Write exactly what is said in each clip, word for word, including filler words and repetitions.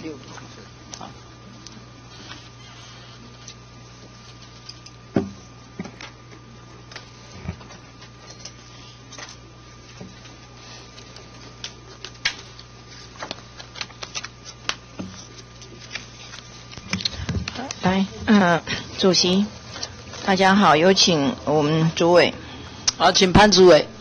六。好。来，嗯，主席，大家好，有请我们主委。 好，请潘主委。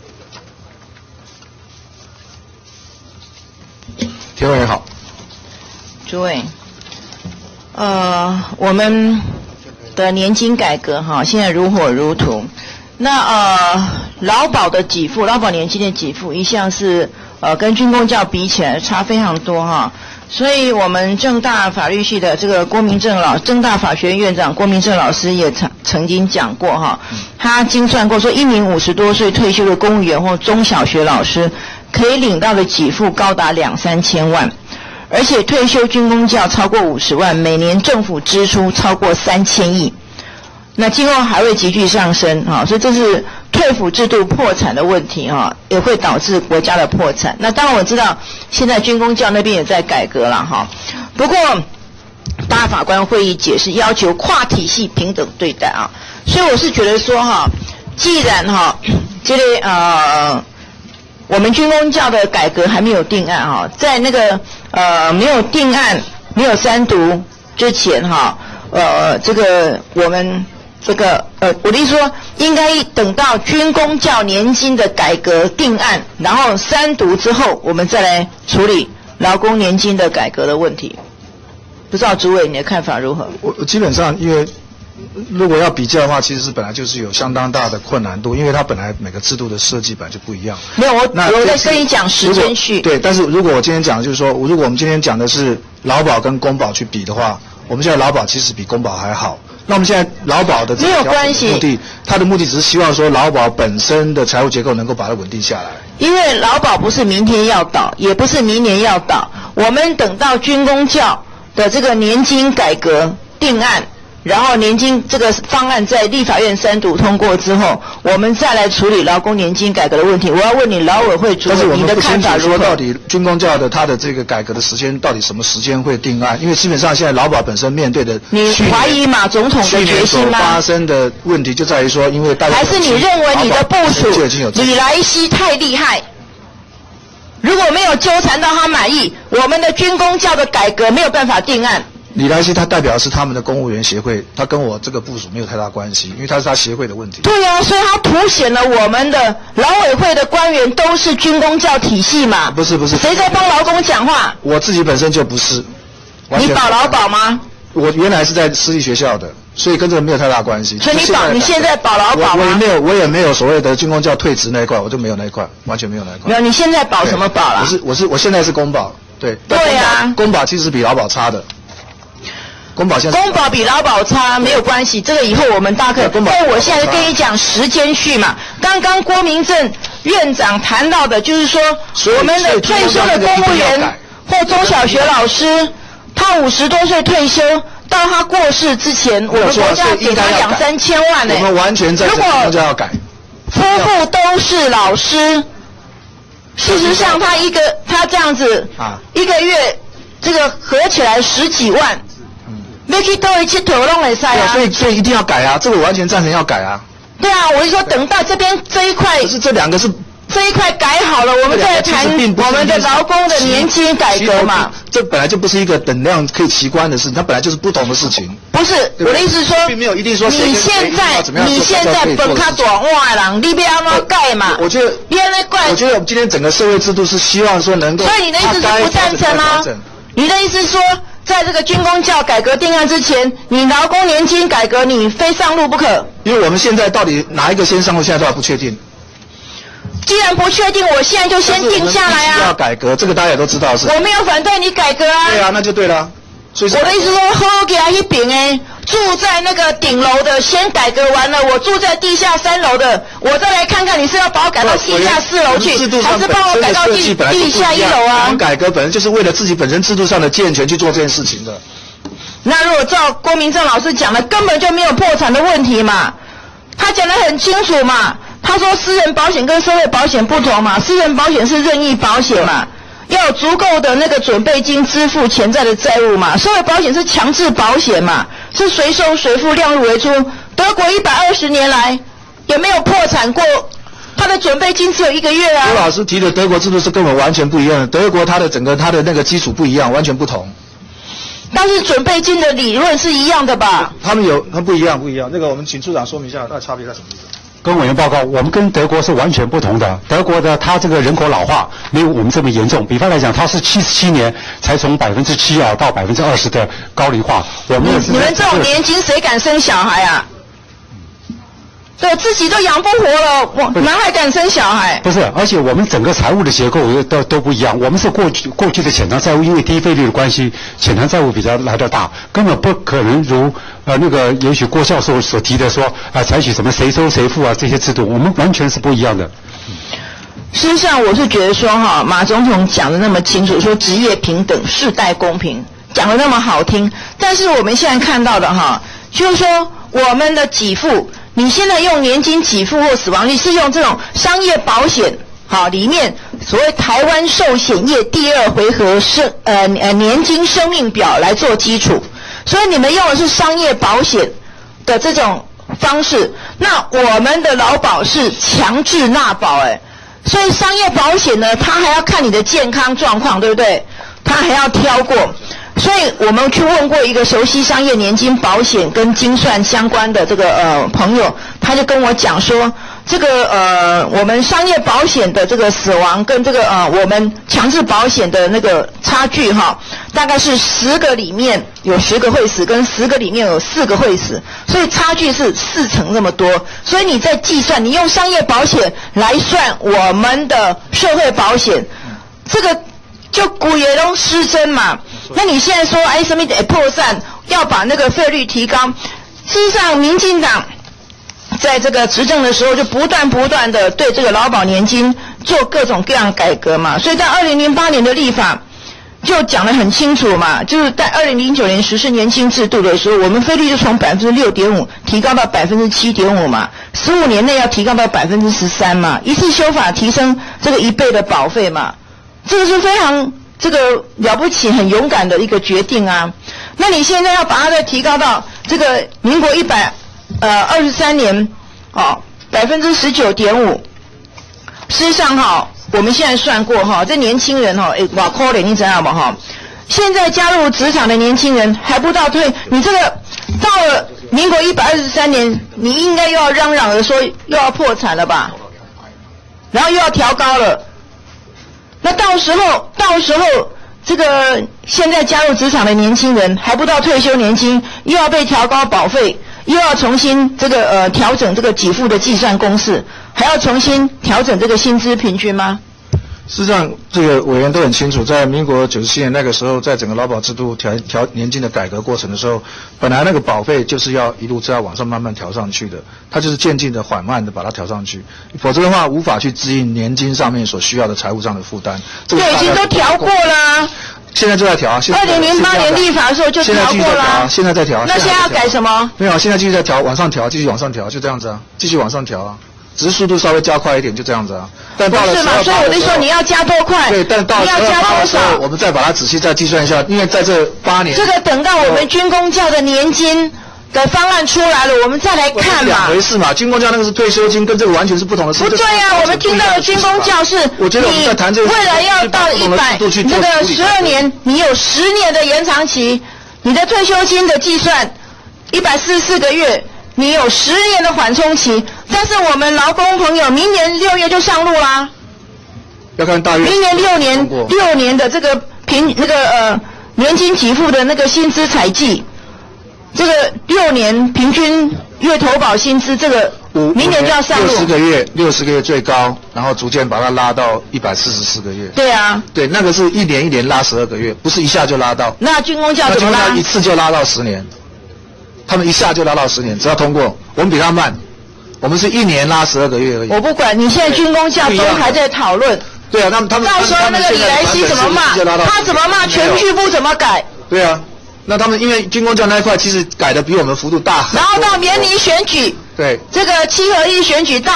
田委员好。 主委，呃，我们的年金改革哈，现在如火如荼。那呃，劳保的给付，劳保年金的给付，一向是呃跟军公教比起来差非常多哈。所以我们政大法律系的这个郭明正老，政大法学院院长郭明正老师也曾曾经讲过哈，他精算过说，一名五十多岁退休的公务员或中小学老师，可以领到的给付高达两三千万，而且退休军公教超过五十万，每年政府支出超过三千亿，那今后还会急剧上升哈，所以这是退抚制度破产的问题哈，也会导致国家的破产。那当然我知道现在军公教那边也在改革了哈，不过大法官会议解释要求跨体系平等对待啊，所以我是觉得说哈，既然哈这类呃我们军公教的改革还没有定案哈，在那个呃没有定案没有三读之前哈，呃这个我们这个呃，我的意思说，应该等到军公教年金的改革定案，然后三读之后，我们再来处理劳工年金的改革的问题。不知道主委你的看法如何？ 我基本上，因为如果要比较的话，其实是本来就是有相当大的困难度，因为它本来每个制度的设计本来就不一样。 没有，我我在跟你讲时间序。 对，但是如果我今天讲的就是说，如果我们今天讲的是劳保跟公保去比的话，我们现在劳保其实比公保还好。那我们现在劳保的这个目的，它的目的只是希望说劳保本身的财务结构能够把它稳定下来。 因为劳保不是明天要倒，也不是明年要倒，我们等到军公教的这个年金改革定案，然后年金这个方案在立法院三读通过之后，我们再来处理劳工年金改革的问题。我要问你劳委会主委，你的看法如何？ 到底军公教的它的这个改革的时间到底什么时间会定案？因为基本上现在劳保本身面对的， 你怀疑马总统的决心吗？ 发生的问题就在于说，因为大家还是你认为你的部署李来希太厉害？如果没有纠缠到他满意，我们的军公教的改革没有办法定案。 李来希他代表的是他们的公务员协会，他跟我这个部署没有太大关系，因为他是他协会的问题。 对啊，所以他凸显了我们的劳委会的官员都是军公教体系嘛。 不是不是， 谁在帮劳工讲话？ 我自己本身就不是。 你保劳保吗？ 我原来是在私立学校的，所以跟这个没有太大关系。 所以你保你现在保劳保吗？ 我也没有，我也没有所谓的军公教退职那一块，我就没有那一块，完全没有那一块。 没有，你现在保什么保啦？ 我是我是我现在是公保，对。 对啊， 公保其实比劳保差的。公保现在公保比劳保差没有关系，这个以后我们大可。所以我现在跟你讲时间序嘛。刚刚郭明正院长谈到的就是说，我们的退休的公务员或中小学老师，他五十多岁退休，到他过世之前，我们国家给他两三千万呢。 我们完全在这个就要改。 夫妇都是老师，事实上他一个他这样子啊，一个月这个合起来十几万。要去多一次头弄来塞啊！ 所以所以一定要改啊！这个我完全赞成要改啊！ 对啊，我是说等到这边这一块， 可是这两个是这一块改好了，我们再来谈我们的劳工的年金改革嘛。 这本来就不是一个等量可以齐观的事情，它本来就是不同的事情。 不是，我的意思说， 并没有一定说你现在你现在本卡短话啦，你不要那么改嘛。 我觉得，我觉得我们今天整个社会制度是希望说能够。 所以你的意思是不赞成啊？你的意思是说？在这个军公教改革定案之前，你劳工年金改革你非上路不可。 因为我们现在到底哪一个先上路，现在都还不确定。 既然不确定，我现在就先定下来啊。 要改革，这个大家也都知道是。 我没有反对你改革啊。 对啊，那就对了。所以我的意思说，好给他一饼哎，住在那个顶楼的先改革完了，我住在地下三楼的，我再来看看你是要把我改到地下四楼去，还是帮我改到地地下一楼啊？ 我们改革本身就是为了自己本身制度上的健全去做这件事情的。 那如果照郭明正老师讲的，根本就没有破产的问题嘛，他讲得很清楚嘛，他说私人保险跟社会保险不同嘛，私人保险是任意保险嘛。 要有足够的那个准备金支付潜在的债务嘛。社会保险是强制保险嘛，是随收随付，量入为出。德国一百二十年来也没有破产过，他的准备金只有一个月啊。 刘老师提的德国制度是跟我们完全不一样的，德国它的整个它的那个基础不一样，完全不同。 但是准备金的理论是一样的吧？ 他们有，他们不一样，不一样。那个我们请处长说明一下，那差别在什么地方？ 跟委员报告，我们跟德国是完全不同的。德国的它这个人口老化没有我们这么严重。比方来讲，它是七十七年才从百分之七啊到百分之二十的高龄化。我们你们这种年轻谁敢生小孩啊？对，自己都养不活了，我哪还敢生小孩？ 不是，而且我们整个财务的结构都都不一样。我们是过去过去的潜藏债务，因为低费率的关系，潜藏债务比较来得大，根本不可能如呃那个也许郭教授所提的说啊、呃、采取什么谁收谁付啊这些制度，我们完全是不一样的。 事实上，我是觉得说哈，马总统讲的那么清楚，说职业平等、世代公平，讲的那么好听，但是我们现在看到的哈，就是说我们的给付。你现在用年金给付或死亡率是用这种商业保险，好，里面所谓台湾寿险业第二回合生呃呃年金生命表来做基础，所以你们用的是商业保险的这种方式。那我们的劳保是强制纳保，哎，所以商业保险呢，它还要看你的健康状况，对不对？它还要挑过。所以我们去问过一个熟悉商业年金保险跟精算相关的这个呃朋友，他就跟我讲说，这个呃我们商业保险的这个死亡跟这个呃我们强制保险的那个差距哈，大概是十个里面有十个会死，跟十个里面有四个会死，所以差距是四成那么多。所以你在计算，你用商业保险来算我们的社会保险，这个就古也都失真嘛。那你现在说哎什么得破散，要把那个费率提高，事实上民进党在这个执政的时候就不断不断的对这个劳保年金做各种各样改革嘛，所以在二零零八年的立法就讲得很清楚嘛，就是在二零零九年实施年金制度的时候，我们费率就从百分之六点五提高到百分之七点五嘛，十五年内要提高到百分之十三嘛，一次修法提升这个一倍的保费嘛，这个是非常这个了不起很勇敢的一个决定啊。那你现在要把它再提高到这个民国一百呃二十三年哦百分之十九点五，事实上哈，我们现在算过哈，这年轻人哈，哎哇可怜，你知道吗哈？现在加入职场的年轻人还不到退，你这个到了民国一百二十三年，你应该又要嚷嚷着说又要破产了吧，然后又要调高了。那到时候，到时候这个现在加入职场的年轻人还不到退休年金，又要被调高保费，又要重新这个呃调整这个给付的计算公式，还要重新调整这个薪资平均吗？ 事实上，这个委员都很清楚，在民国九十七年那个时候，在整个劳保制度调调年金的改革过程的时候，本来那个保费就是要一路这样往上慢慢调上去的，它就是渐进的、缓慢的把它调上去，否则的话无法去支应年金上面所需要的财务上的负担。这个对，已经都调过了。 现在就在调啊！ 二零零八年立法的时候就调过了。 现在在调。 那现在要改什么？ 没有，现在继续在调，往上调，继续往上调，就这样子啊，继续往上调啊。只是速度稍微加快一点，就这样子啊。但到了不是嘛？所以我就说你要加多快？ 对，但到了你要加多少？ 我们再把它仔细再计算一下，因为在这八年， 这个等到我们军公教的年金的方案出来了，我们再来看嘛。 两回事嘛，军公教那个是退休金，跟这个完全是不同的事。 不对啊，我们听到的军公教是， 我觉得我们在谈这个， 未来要到一百那个十二年，你有十年的延长期，你的退休金的计算一百四十四个月。你有十年的缓冲期，但是我们劳工朋友明年六月就上路啦。 要看大约。 明年六年六年的这个平那个呃年金给付的那个薪资采计，这个六年平均月投保薪资这个明年就要上路。 六十个月，六十个月最高，然后逐渐把它拉到一百四十四个月。 对啊。 对，那个是一年一年拉十二个月，不是一下就拉到。 那军公教怎么拉？ 那军公教一次就拉到十年。他们一下就拉到十年，只要通过，我们比他慢，我们是一年拉十二个月而已。 我不管，你现在军公教都还在讨论。 对啊，他们他们到时候那个李来希怎么骂？他怎么骂？全剧部怎么改？ 对啊，那他们因为军公教那一块其实改的比我们幅度大很多。 然后到年底选举， 对， 这个七合一选举到了，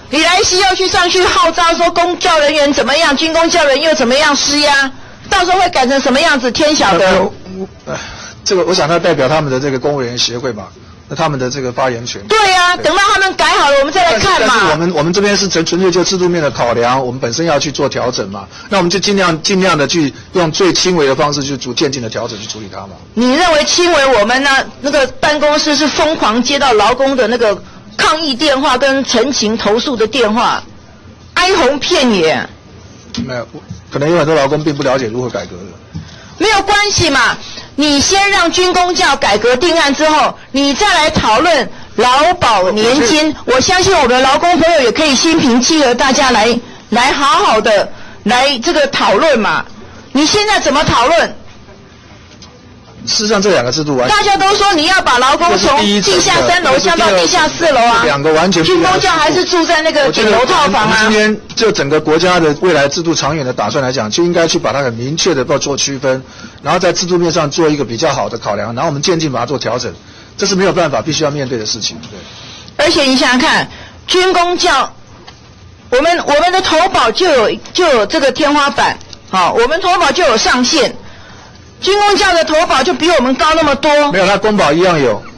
李来希又去上去号召说公教人员怎么样，军公教人员又怎么样施压，到时候会改成什么样子，天晓得。 这个我想他代表他们的这个公务员协会吧，那他们的这个发言权。 对呀、啊，等到他们改好了，我们再来看嘛。 但是我们我们这边是纯纯粹就制度面的考量，我们本身要去做调整嘛，那我们就尽量尽量的去用最轻微的方式去逐渐进的调整去处理它嘛。 你认为轻微？我们呢那个办公室是疯狂接到劳工的那个抗议电话跟陈情投诉的电话，哀鸿遍野。 没有，可能有很多劳工并不了解如何改革的。 没有关系嘛，你先让军公教改革定案之后，你再来讨论劳保年金。我相信我们的劳工朋友也可以心平气和，大家来来好好的来这个讨论嘛。你现在怎么讨论？ 事实上，这两个制度完全大家都说你要把劳工从地下三楼降到地下四楼啊， 两个完全不一样的制度。 军公教还是住在那个顶楼套房啊。 今天就整个国家的未来制度长远的打算来讲，就应该去把它很明确的要做区分，然后在制度面上做一个比较好的考量，然后我们渐进把它做调整，这是没有办法必须要面对的事情。对。 而且你想想看，军公教，我们我们的投保就有就有这个天花板，好，我们投保就有上限。军公教的投保就比我们高那么多。 没有，那公保一样有。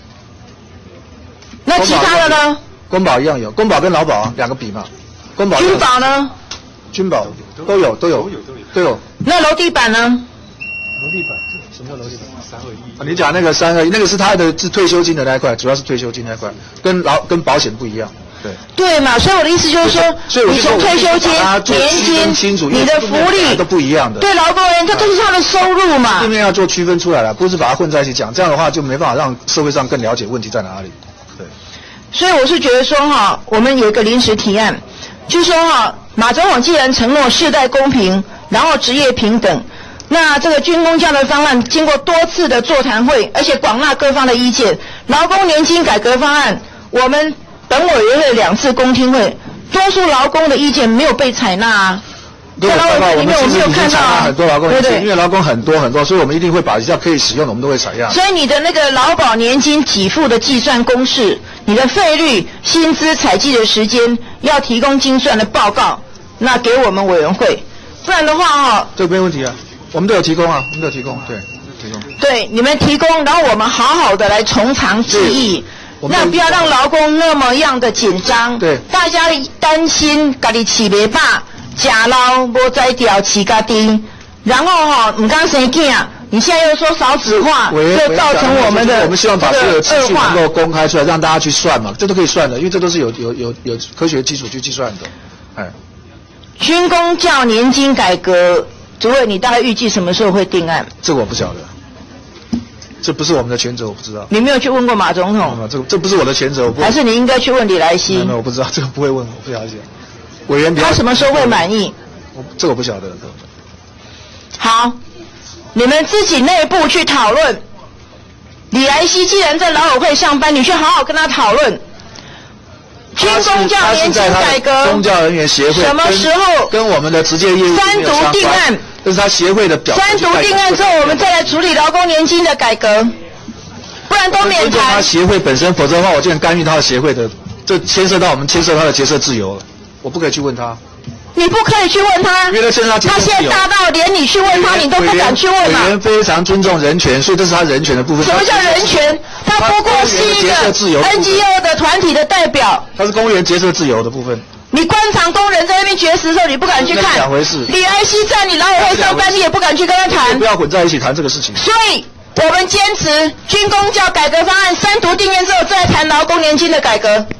那其他的呢？ 公保一样有，公保跟劳保啊两个比嘛。公保。 军保呢？ 军保都有都有都有。 那楼地板呢？ 楼地板，什么叫楼地板？三二一。啊，你讲那个三二一，那个是他的是退休金的那一块，主要是退休金那一块，跟劳跟保险不一样。对对嘛，所以我的意思就是说，你从退休金、年金、你的福利都不一样的。 对劳工人，这都是他的收入嘛。 这边要做区分出来了，不是把它混在一起讲，这样的话就没办法让社会上更了解问题在哪里。对。所以我是觉得说哈，我们有一个临时提案，就说哈，马总统既然承诺世代公平，然后职业平等，那这个军公教的方案经过多次的座谈会，而且广纳各方的意见，劳工年金改革方案，我们本委员会两次公听会，多数劳工的意见没有被采纳啊。 在劳委会里面我没有看到很多劳工意见，因为劳工很多很多，所以我们一定会把只要可以使用的我们都会采样。 所以你的那个劳保年金给付的计算公式，你的费率、薪资采计的时间要提供精算的报告，那给我们委员会，不然的话哈、哦， 这个没问题啊，我们都有提供啊，我们都有提供，对，提供。 对，你们提供，然后我们好好的来从长计议。那不要让劳工那么样的紧张， 对， 大家担心家己饲袂饱，假捞无摘掉饲家己，然后哈唔敢生囝，你现在又说少子化，就造成我们的我们希望把所有的资讯能够公开出来，让大家去算嘛，这都可以算的，因为这都是有有有有科学基础去计算的，哎。 军公教年金改革，主委，你大概预计什么时候会定案？ 这个我不晓得。这不是我们的权责，我不知道。 你没有去问过马总统？ 这个这不是我的权责，我不。 还是你应该去问李来希？ 没有，我不知道，这个不会问，我不了解。委员他什么时候会满意？ 我这个我不晓得。 好，你们自己内部去讨论。李来希既然在劳委会上班，你去好好跟他讨论。军公教年金改革， 公教人员协会什么时候跟我们的直接业务三读定案？ 这是他协会的表。 三读定案之后，我们再来处理劳工年金的改革，不然都免谈。 他协会本身，否则的话，我竟然干预他的协会的，这牵涉到我们牵涉他的结社自由了，我不可以去问他。 你不可以去问他， 因为现在他现在大到连你去问他，你都不敢去问嘛。 委员非常尊重人权，所以这是他人权的部分。 什么叫人权？他不过是一个 N G O 的团体的代表。 他是公务员结社自由的部分。 你官场工人在那边绝食的时候，你不敢去看。 两回事。 李来希在你劳委会上班，你也不敢去跟他谈。 不要混在一起谈这个事情。 所以我们坚持军公教改革方案三读定案之后，再谈劳工年金的改革。